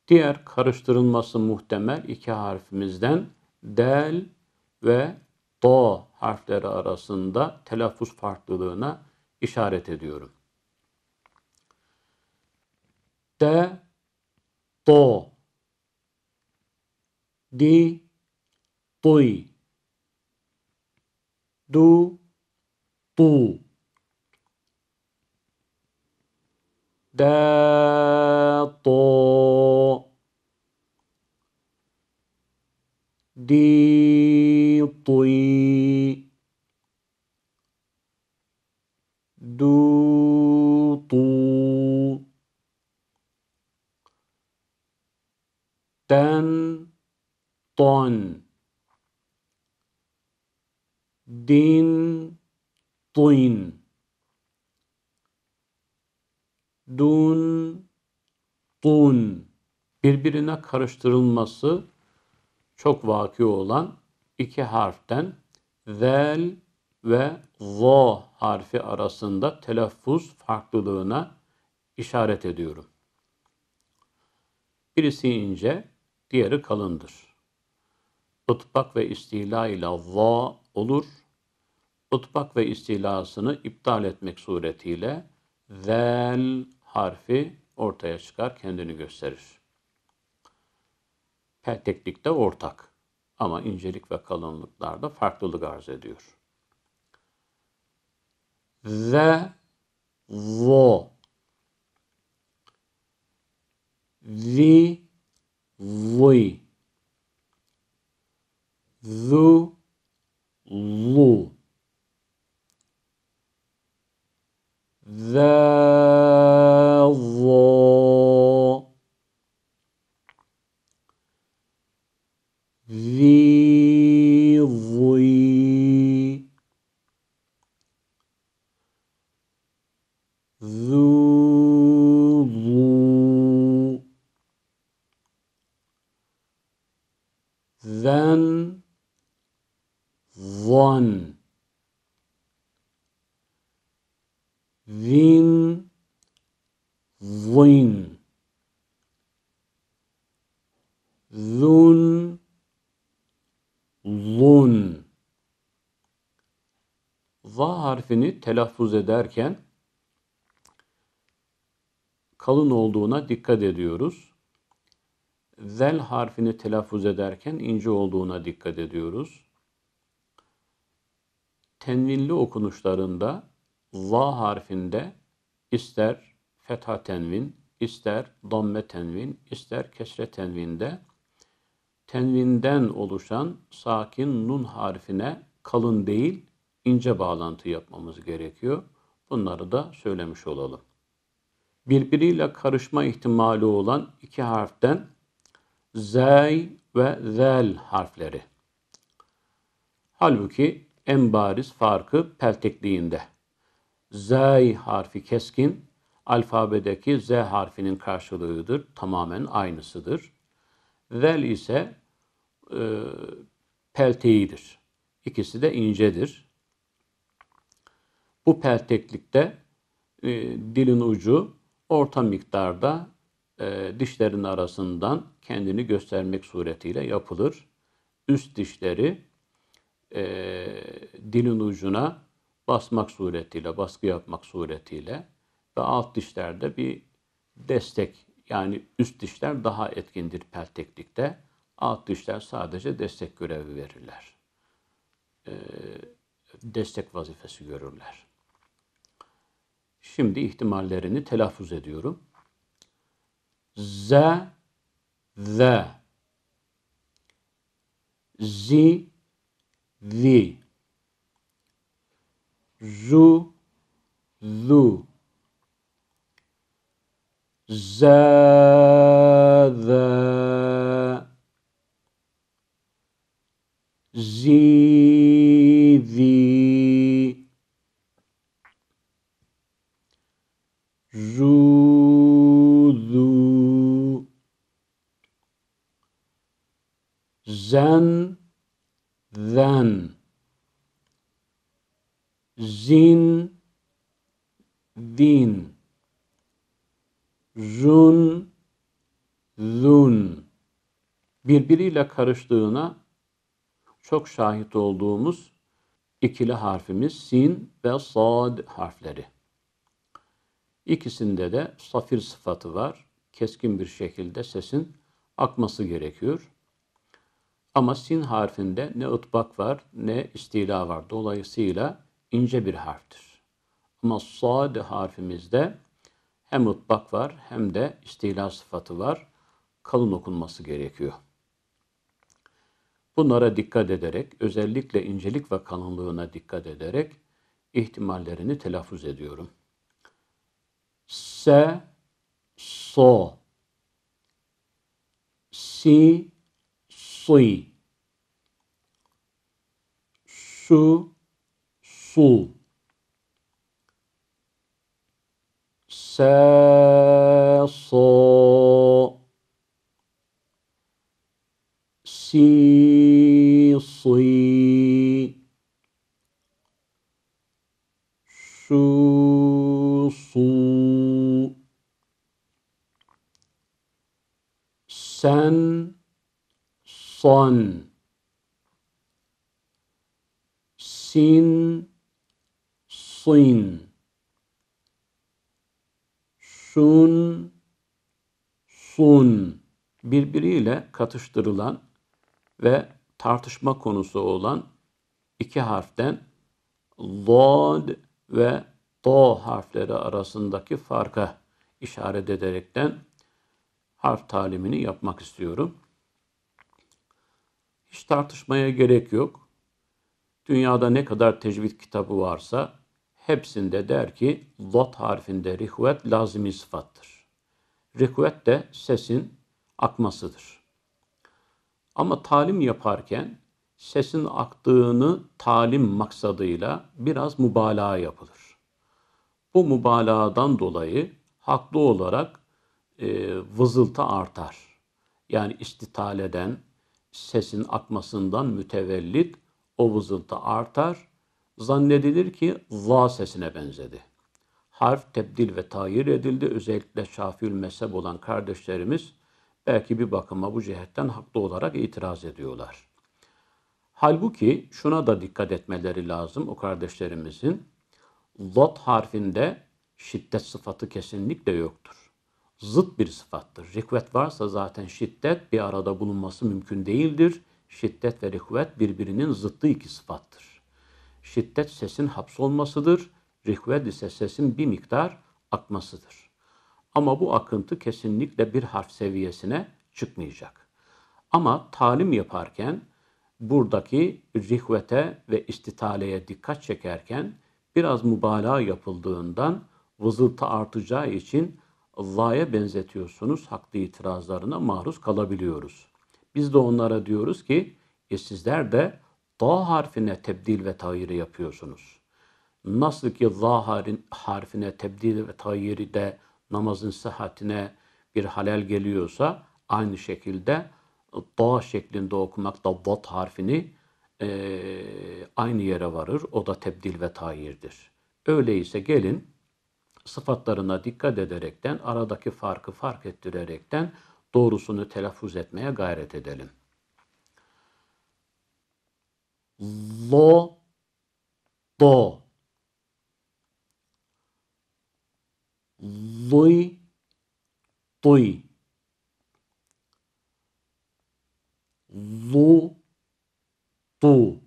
Diğer karıştırılması muhtemel iki harfimizden del ve do harfleri arasında telaffuz farklılığına işaret ediyorum. De, do, di, duy, du, du, de, do, di, duy, du, du, den, don, din, duyn, dun, dun. Birbirine karıştırılması çok vaki olan iki harften zel ve zo harfi arasında telaffuz farklılığına işaret ediyorum. Birisi ince, diğeri kalındır. İtbak ve istila ile za olur. İtbak ve istilasını iptal etmek suretiyle zel harfi ortaya çıkar, kendini gösterir. Pelteklikte ortak ama incelik ve kalınlıklarda farklılık arz ediyor. Ze, zo, zi, zuy, zu, zu, ze, zo, zi, zuy, zu, zu, zen, zon, zin, zin, zun, zun. Va harfini telaffuz ederken kalın olduğuna dikkat ediyoruz. Zel harfini telaffuz ederken ince olduğuna dikkat ediyoruz. Tenvinli okunuşlarında va harfinde ister fetha tenvin, ister damme tenvin, ister kesre tenvinde tenvinden oluşan sakin nun harfine kalın değil, ince bağlantı yapmamız gerekiyor. Bunları da söylemiş olalım. Birbiriyle karışma ihtimali olan iki harften zey ve zel harfleri. Halbuki en bariz farkı peltekliğinde. Zey harfi keskin, alfabedeki Z harfinin karşılığıdır, tamamen aynısıdır. Zel ise pelteğidir. İkisi de incedir. Bu pelteklikte dilin ucu orta miktarda dişlerin arasından kendini göstermek suretiyle yapılır. Üst dişleri dilin ucuna basmak suretiyle, baskı yapmak suretiyle ve alt dişlerde bir destek, yani üst dişler daha etkindir pelteklikte. Alt dişler sadece destek görevi verirler. Destek vazifesi görürler. Şimdi ihtimallerini telaffuz ediyorum. Z, Z, zi, zi, zu, zu, z, z, zi, zi, zu, zu, zen, zen, zin, din, zun, zun. Birbiriyle karıştığına çok şahit olduğumuz ikili harfimiz sin ve sad harfleri. İkisinde de safir sıfatı var. Keskin bir şekilde sesin akması gerekiyor. Ama sin harfinde ne ıtbak var ne istila var. Dolayısıyla ince bir harftir. Ama sad harfimizde hem ıtbak var hem de istila sıfatı var. Kalın okunması gerekiyor. Bunlara dikkat ederek, özellikle incelik ve kalınlığına dikkat ederek ihtimallerini telaffuz ediyorum. Se, so, si, sui, su, su, se, so, si, sui, su, su, sen, son, sin, sin, şun, sun. Birbiriyle katıştırılan ve tartışma konusu olan iki harften zod ve do harfleri arasındaki farka işaret ederekten harf talimini yapmak istiyorum. Hiç tartışmaya gerek yok. Dünyada ne kadar tecvid kitabı varsa hepsinde der ki zod harfinde rihvet lazimi sıfattır. Rihvet de sesin akmasıdır. Ama talim yaparken sesin aktığını talim maksadıyla biraz mübalağa yapılır. Bu mübalağadan dolayı haklı olarak vızıltı artar. Yani istitaleden, sesin akmasından mütevellit o vızıltı artar. Zannedilir ki za sesine benzedi. Harf tebdil ve tayir edildi. Özellikle Şafiül mezhep olan kardeşlerimiz belki bir bakıma bu cihetten haklı olarak itiraz ediyorlar. Halbuki şuna da dikkat etmeleri lazım o kardeşlerimizin. Zat harfinde şiddet sıfatı kesinlikle yoktur. Zıt bir sıfattır. Rikvet varsa zaten şiddet bir arada bulunması mümkün değildir. Şiddet ve rikvet birbirinin zıttı iki sıfattır. Şiddet sesin hapsolmasıdır. Rikvet ise sesin bir miktar akmasıdır. Ama bu akıntı kesinlikle bir harf seviyesine çıkmayacak. Ama talim yaparken buradaki rihvete ve istitaleye dikkat çekerken biraz mübalağa yapıldığından vızıltı artacağı için za'ya benzetiyorsunuz, haklı itirazlarına maruz kalabiliyoruz. Biz de onlara diyoruz ki sizler de da harfine tebdil ve tayiri yapıyorsunuz. Nasıl ki za harfine tebdil ve tayiri de namazın sıhhatine bir halel geliyorsa aynı şekilde da şeklinde okumak da vat harfini aynı yere varır. O da tebdil ve tayirdir. Öyleyse gelin sıfatlarına dikkat ederekten aradaki farkı fark ettirerekten doğrusunu telaffuz etmeye gayret edelim. Lo, do, luy, duy, lu, du,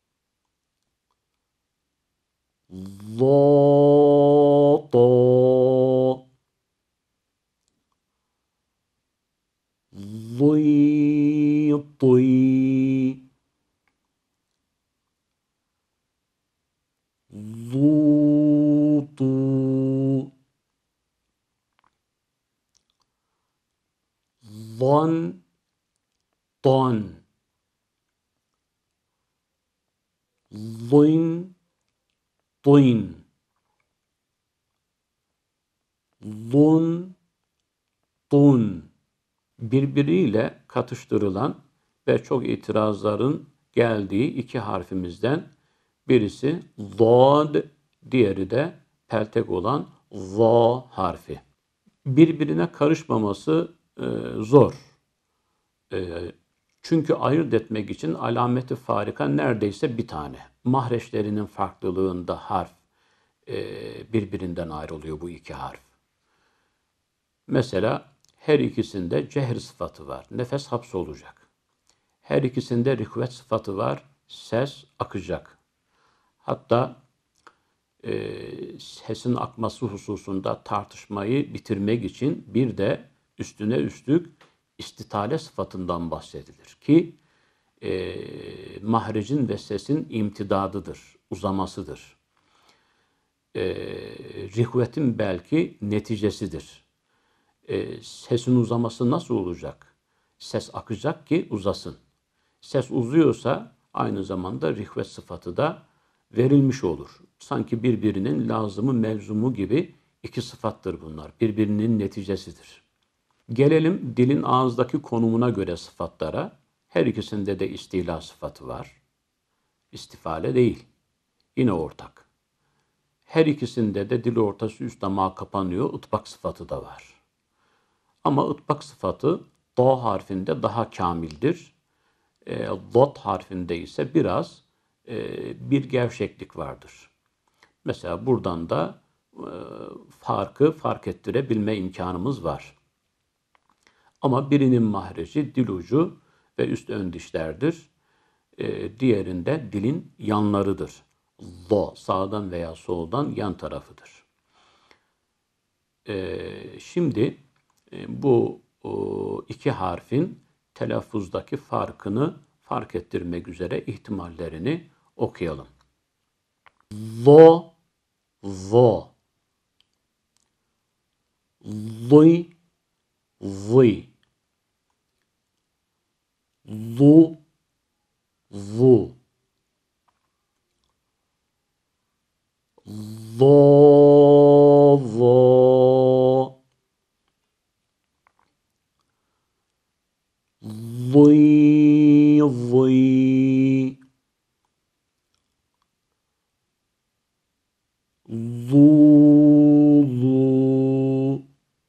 lo, do, luy, duy, lu, du, lon, don, luin, duin, lun, dun. Birbiriyle katıştırılan ve çok itirazların geldiği iki harfimizden birisi zod, diğeri de peltek olan za harfi. Birbirine karışmaması zor. Çünkü ayırt etmek için alameti farika neredeyse bir tane. Mahreçlerinin farklılığında harf birbirinden ayrılıyor bu iki harf. Mesela her ikisinde cehr sıfatı var. Nefes hapsolacak. Her ikisinde rikvet sıfatı var. Ses akacak. Hatta sesin akması hususunda tartışmayı bitirmek için bir de üstüne üstlük istitale sıfatından bahsedilir ki mahrecin ve sesin imtidadıdır, uzamasıdır. Rihvetin belki neticesidir. Sesin uzaması nasıl olacak? Ses akacak ki uzasın. Ses uzuyorsa aynı zamanda rihvet sıfatı da verilmiş olur. Sanki birbirinin lazımı mevzumu gibi iki sıfattır bunlar. Birbirinin neticesidir. Gelelim dilin ağızdaki konumuna göre sıfatlara. Her ikisinde de istila sıfatı var. İstifale değil. Yine ortak. Her ikisinde de dil ortası üst damağa kapanıyor. Itbak sıfatı da var. Ama ıtbak sıfatı da harfinde daha kamildir. Dot harfinde ise biraz bir gevşeklik vardır. Mesela buradan da farkı fark ettirebilme imkanımız var. Ama birinin mahreci dil ucu ve üst ön dişlerdir. Diğerinde dilin yanlarıdır. Lo sağdan veya soldan yan tarafıdır. Şimdi bu iki harfin telaffuzdaki farkını fark ettirmek üzere ihtimallerini okuyalım. Lo, zo. Luy, vuy. Lu, vu. Lo, vo. Vuy, vuy. Lu, lu.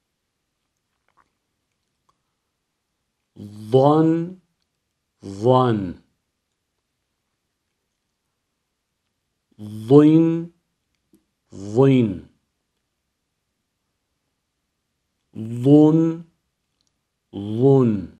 Van, van. Loin, loin. Lun, lun.